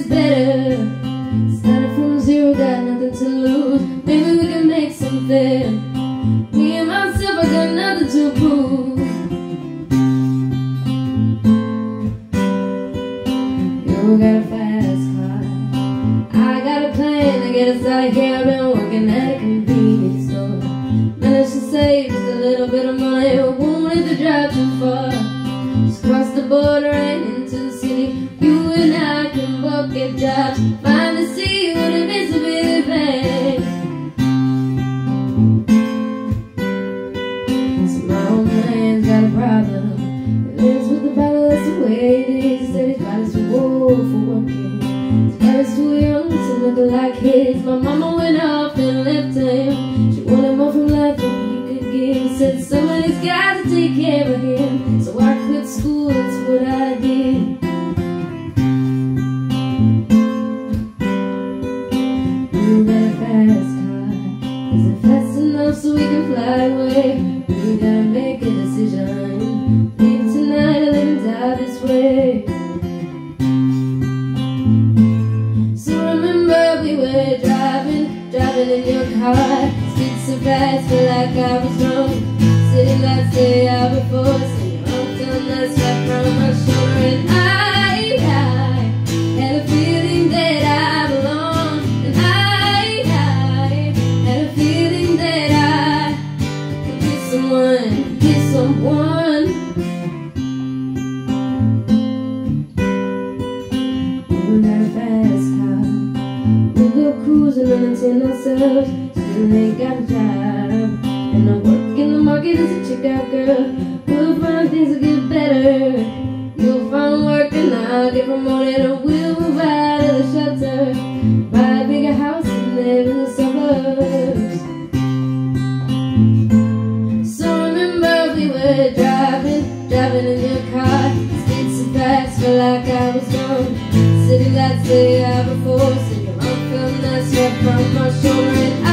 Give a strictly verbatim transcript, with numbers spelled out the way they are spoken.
is better. Started from zero, got nothing to lose. Maybe we can make something. Me and myself, I got nothing to prove. You got a fast car, I got a plan to get us out of here. I've been working at a convenience store. Managed to save just a little bit of money, but won't have to drive too far. Just cross the border and into the city. You and I can both get jobs, find the sea what it means to be living. So my old man's got a problem. He lives with the Bible, that's the way it is. Said his body's too old for working, his body's too young to look like his. My mama went off and left him. She wanted more from life than he could give. Said somebody's got to take care of him, so I quit school, that's what I did. You got a fast car, is it fast enough so we can fly away? We gotta make a decision, leave tonight or live and die this way. So remember we were driving, driving in your car. Speed so fast, feel like I was drunk. City lights day out before us, and your arm down that strap from my shoulder. And I, I had a feeling that I belonged. And I, I had a feeling that I could be someone, be someone. We got a fast car, we go cruising and maintain ourselves. Still ain't got a job, and I work in the market as a checkout girl. We'll find things will get better. You'll find work and I'll get promoted, and we'll move out of the shelter, buy a bigger house and live in the suburbs. So remember we were driving, driving in your car. Speed so fast, felt like I was drunk. City lights day out before us, and your arm felt that strap from my shoulder. And I